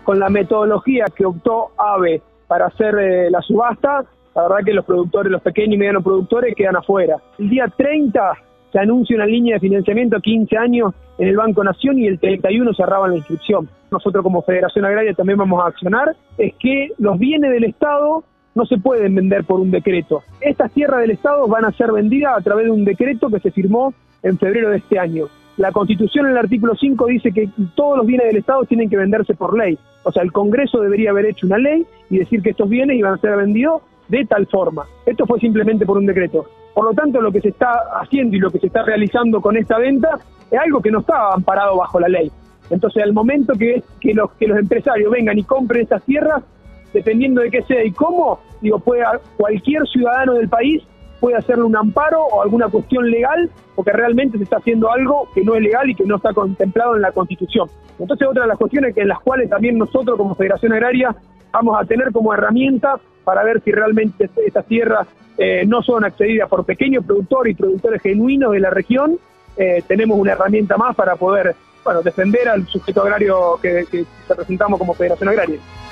con la metodología que optó AVE para hacer la subasta, la verdad que los productores, los pequeños y medianos productores quedan afuera. El día 30 se anuncia una línea de financiamiento a 15 años en el Banco Nación y el 31 cerraban la inscripción. Nosotros como Federación Agraria también vamos a accionar, es que los bienes del Estado no se pueden vender por un decreto. Estas tierras del Estado van a ser vendidas a través de un decreto que se firmó en febrero de este año. La Constitución en el artículo 5 dice que todos los bienes del Estado tienen que venderse por ley. O sea, el Congreso debería haber hecho una ley y decir que estos bienes iban a ser vendidos de tal forma. Esto fue simplemente por un decreto. Por lo tanto, lo que se está haciendo y lo que se está realizando con esta venta es algo que no estaba amparado bajo la ley. Entonces, al momento que los empresarios vengan y compren estas tierras, dependiendo de qué sea y cómo, cualquier ciudadano del país puede hacerle un amparo o alguna cuestión legal, porque realmente se está haciendo algo que no es legal y que no está contemplado en la Constitución. Entonces, otra de las cuestiones en las cuales también nosotros como Federación Agraria vamos a tener como herramienta para ver si realmente estas tierras no son accedidas por pequeños productores y productores genuinos de la región. Tenemos una herramienta más para poder defender al sujeto agrario que representamos como Federación Agraria.